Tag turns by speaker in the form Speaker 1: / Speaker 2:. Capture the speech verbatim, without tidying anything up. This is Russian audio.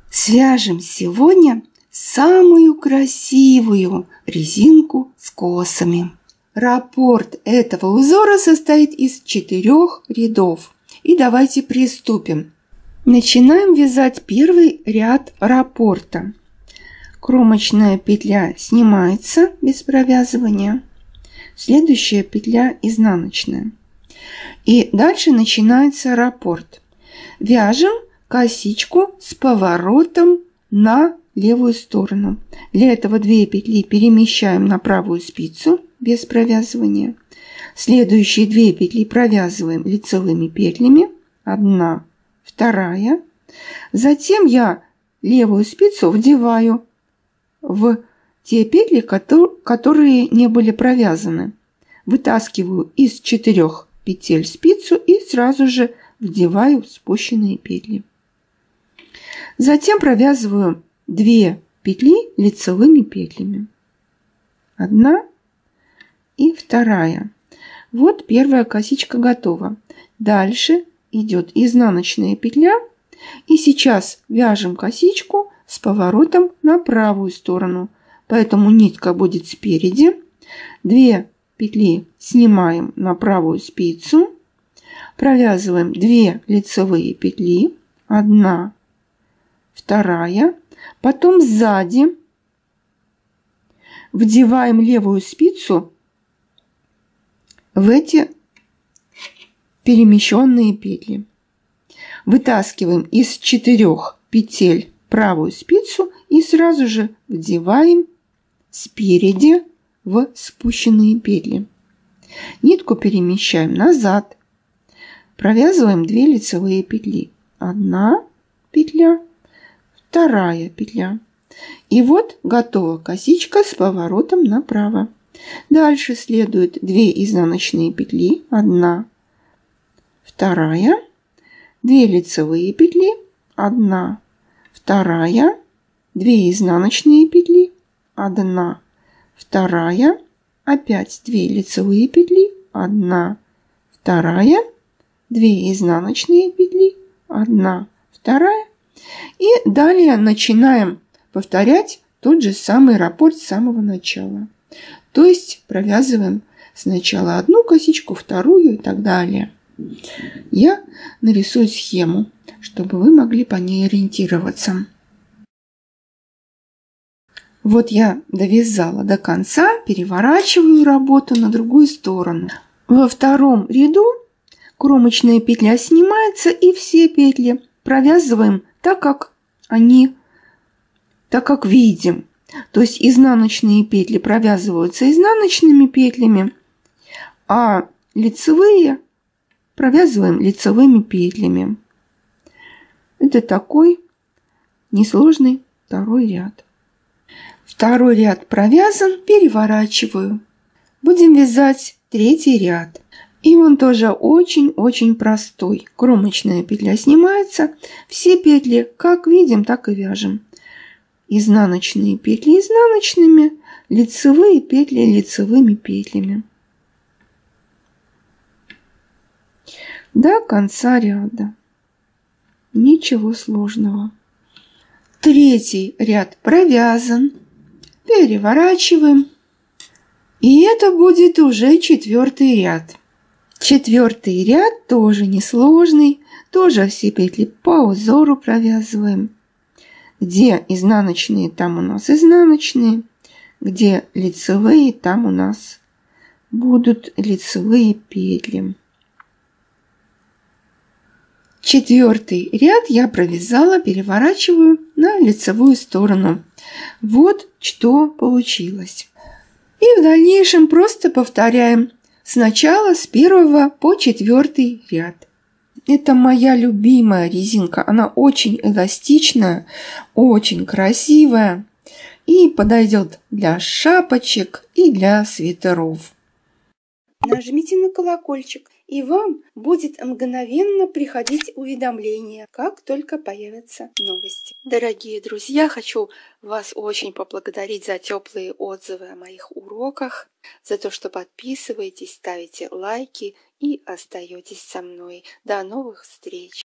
Speaker 1: Свяжем сегодня самую красивую резинку с косами. Раппорт этого узора состоит из четырех рядов. И давайте приступим. Начинаем вязать первый ряд раппорта. Кромочная петля снимается без провязывания. Следующая петля изнаночная. И дальше начинается раппорт. Вяжем косичку с поворотом на левую сторону. Для этого две петли перемещаем на правую спицу без провязывания. Следующие две петли провязываем лицевыми петлями. Одна, вторая. Затем я левую спицу вдеваю в те петли, которые не были провязаны. Вытаскиваю из четырех петель спицу и сразу же вдеваю в спущенные петли. Затем провязываю две петли лицевыми петлями. Одна и вторая. Вот первая косичка готова. Дальше идет изнаночная петля. И сейчас вяжем косичку с поворотом на правую сторону. Поэтому нитка будет спереди. Две петли снимаем на правую спицу. Провязываем две лицевые петли. Одна, вторая. Потом сзади вдеваем левую спицу в эти перемещенные петли. Вытаскиваем из четырех петель правую спицу и сразу же вдеваем спереди в спущенные петли. Нитку перемещаем назад. Провязываем две лицевые петли. Одна петля, вторая петля. И вот готова косичка с поворотом направо. Дальше следует две изнаночные петли. Одна, вторая. Две лицевые петли. Одна, вторая. Две изнаночные петли. Одна, вторая. Опять две лицевые петли. Одна, вторая. Две изнаночные петли. Одна, вторая. И далее начинаем повторять тот же самый раппорт с самого начала. То есть провязываем сначала одну косичку, вторую и так далее. Я нарисую схему, чтобы вы могли по ней ориентироваться. Вот я довязала до конца, переворачиваю работу на другую сторону. Во втором ряду кромочная петля снимается, и все петли провязываем так, как они, так как видим. То есть изнаночные петли провязываются изнаночными петлями, а лицевые провязываем лицевыми петлями. Это такой несложный второй ряд. Второй ряд провязан, переворачиваю. Будем вязать третий ряд. И он тоже очень-очень простой. Кромочная петля снимается. Все петли как видим, так и вяжем. Изнаночные петли изнаночными, лицевые петли лицевыми петлями. До конца ряда. Ничего сложного. Третий ряд провязан. Переворачиваем. И это будет уже четвертый ряд. Четвертый ряд тоже несложный, тоже все петли по узору провязываем. Где изнаночные, там у нас изнаночные, где лицевые, там у нас будут лицевые петли. Четвертый ряд я провязала, переворачиваю на лицевую сторону. Вот что получилось. И в дальнейшем просто повторяем. Сначала с первого по четвертый ряд. Это моя любимая резинка. Она очень эластичная, очень красивая и подойдет для шапочек и для свитеров. Нажмите на колокольчик, и вам будет мгновенно приходить уведомление, как только появятся новости. Дорогие друзья, хочу вас очень поблагодарить за теплые отзывы о моих уроках, за то, что подписываетесь, ставите лайки и остаетесь со мной. До новых встреч!